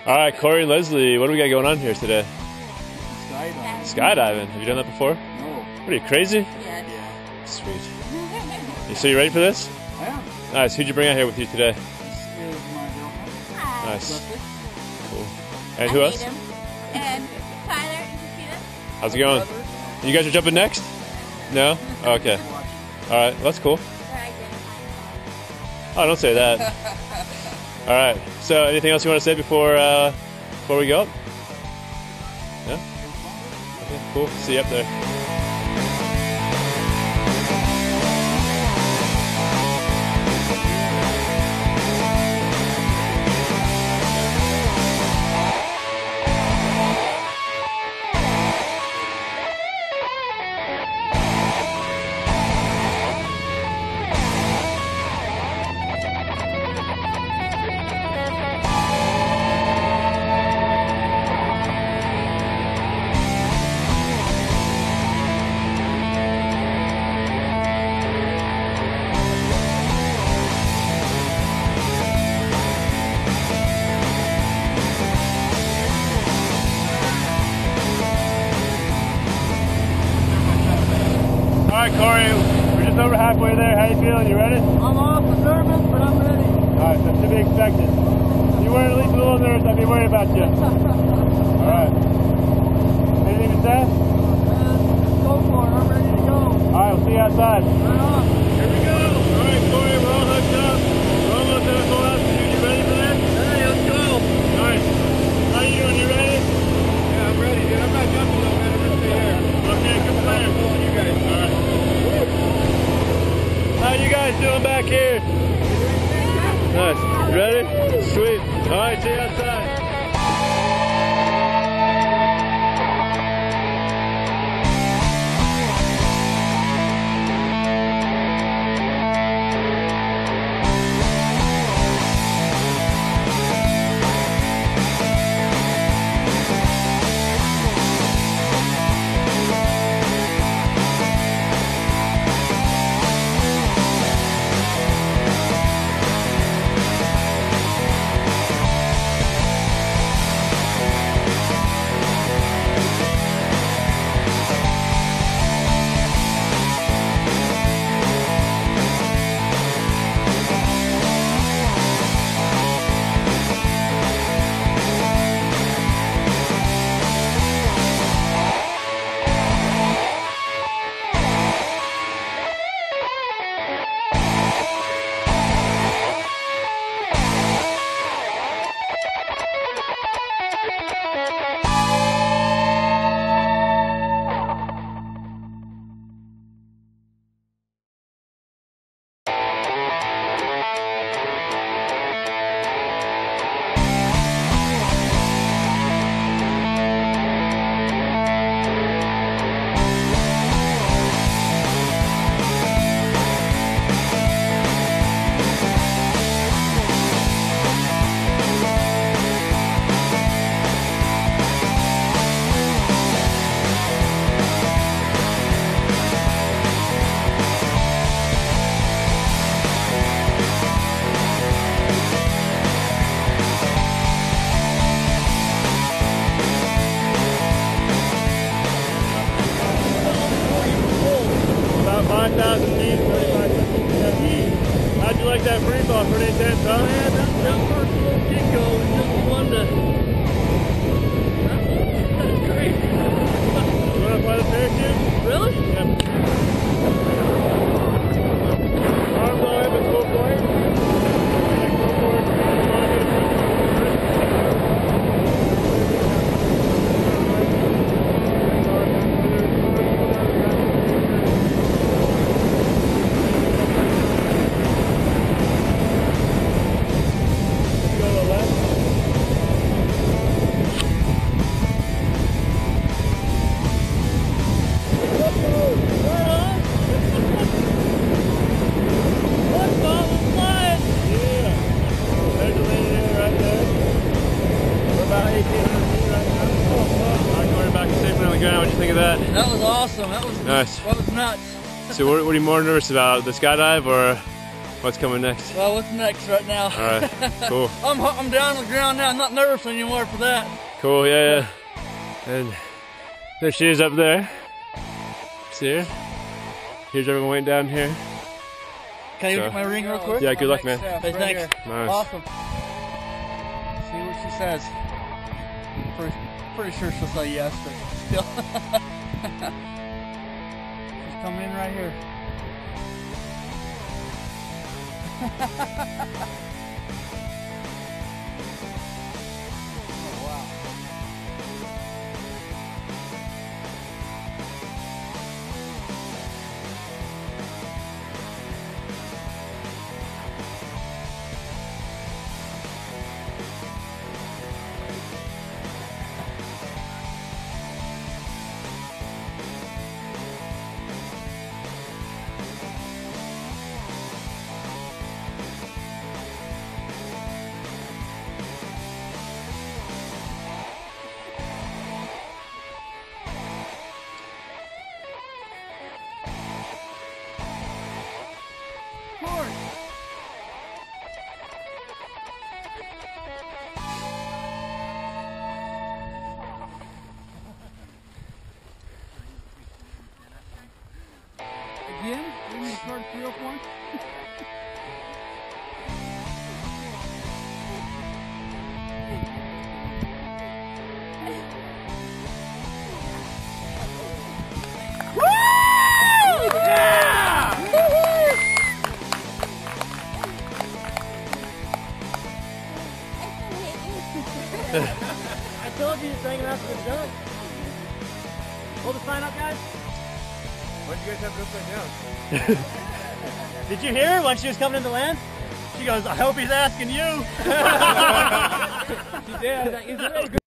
All right, Corey and Leslie, what do we got going on here today? Skydiving. Skydiving. Have you done that before? No. What are you, crazy? Yeah. Sweet. So you ready for this? I am. Nice. Who'd you bring out here with you today? This is my girlfriend. Nice. Leslie. Cool. And who else? And Tyler and Christina. How's it going? You guys are jumping next? No? Oh, okay. All right. That's cool. Oh, don't say that. All right. So, anything else you want to say before we go up? Yeah. Okay. Cool. See you up there. All right, Corey, we're just over halfway there. How you feeling? You ready? I'm off the nervous, but I'm ready. All right, that should be expected. If you weren't at least a little nervous, I'd be worried about you. All right. Anything to say? Go for it. I'm ready to go. All right, we'll see you outside. Right on. Here we go. All right, Corey, we're all hooked up. We're almost at full altitude. You ready for that? Hey, let's go. Nice. How you doing? You ready? Yeah, I'm ready, dude. I'm not jumping though, man. I'm going to stay here. Okay, good plan. I'm following you guys. All right. How you guys doing back here? Nice. You ready? Sweet. All right, see you outside. About 5,000 feet, 35,000 feet. How'd you like that free fall? Pretty intense, huh? Yeah, that first little kick go was just fun to... That's great. You want to fly the parachute? Really? Yep. Arms all in, but full point. Go forward. Go to the left. What'd you think of that? That was awesome. That was Nice. That was nuts. So what are you more nervous about, the skydive or What's coming next? Well, what's next right now? All right, cool. I'm down on the ground now. I'm not nervous anymore for that. Cool, yeah. And there she is up there. See her? Here's everyone waiting down here. Can I go get my ring real quick? Yeah, good luck, man. Hey, thanks. Nice. Awesome. See what she says. Pretty sure she'll say yes, but still. She's coming in right here. Again? Didn't you start 301? I told you to bring it after it's done. Hold the sign up, guys. Why'd you guys have it upside down? Did you hear her when she was coming into land? She goes, I hope he's asking you. She did.